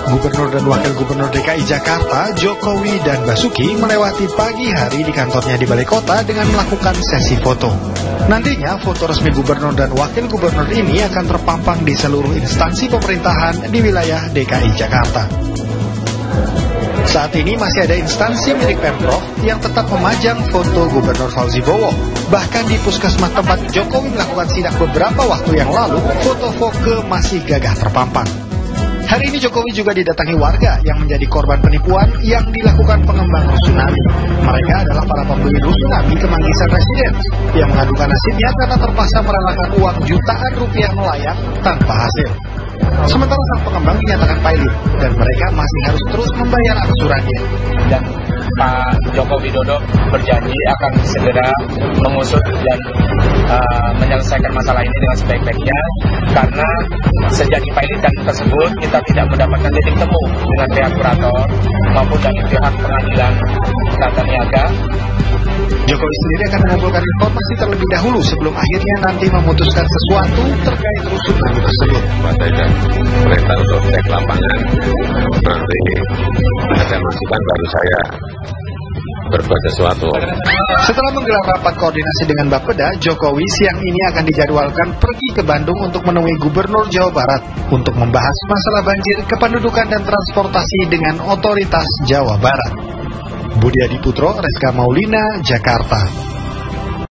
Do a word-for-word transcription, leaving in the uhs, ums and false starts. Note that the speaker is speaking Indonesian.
Gubernur dan Wakil Gubernur D K I Jakarta, Jokowi dan Basuki melewati pagi hari di kantornya di Balai Kota dengan melakukan sesi foto. Nantinya foto resmi Gubernur dan Wakil Gubernur ini akan terpampang di seluruh instansi pemerintahan di wilayah D K I Jakarta. Saat ini masih ada instansi milik Pemprov yang tetap memajang foto Gubernur Fauzi Bowo. Bahkan di puskesmas tempat Jokowi melakukan sidak beberapa waktu yang lalu, foto Foke masih gagah terpampang. Hari ini Jokowi juga didatangi warga yang menjadi korban penipuan yang dilakukan pengembang Rusunami. Mereka adalah para pembeli Rusunami ke Manggisan Residence yang mengadukan nasibnya karena terpaksa merelakan uang jutaan rupiah melayang tanpa hasil. Sementara sang pengembang dinyatakan pilot dan mereka masih harus terus membayar angsurannya. Dan Pak Joko Widodo berjanji akan segera mengusut dan uh, menyelesaikan masalah ini dengan sebaik-baiknya, karena sejak dipilotkan tersebut kita tidak mendapatkan titik temu dengan pihak kurator maupun dari pihak pengadilan tata niaga. Jokowi sendiri akan mengumpulkan informasi terlebih dahulu sebelum akhirnya nanti memutuskan sesuatu terkait Rusunami tersebut. Partai dan perintah untuk cek lapangan, nanti ada masukan baru saya berbuat sesuatu. Setelah menggelar rapat koordinasi dengan Bapeda, Jokowi siang ini akan dijadwalkan pergi ke Bandung untuk menemui Gubernur Jawa Barat untuk membahas masalah banjir, kependudukan dan transportasi dengan otoritas Jawa Barat. Budi Adiputro, Reska Maulina, Jakarta.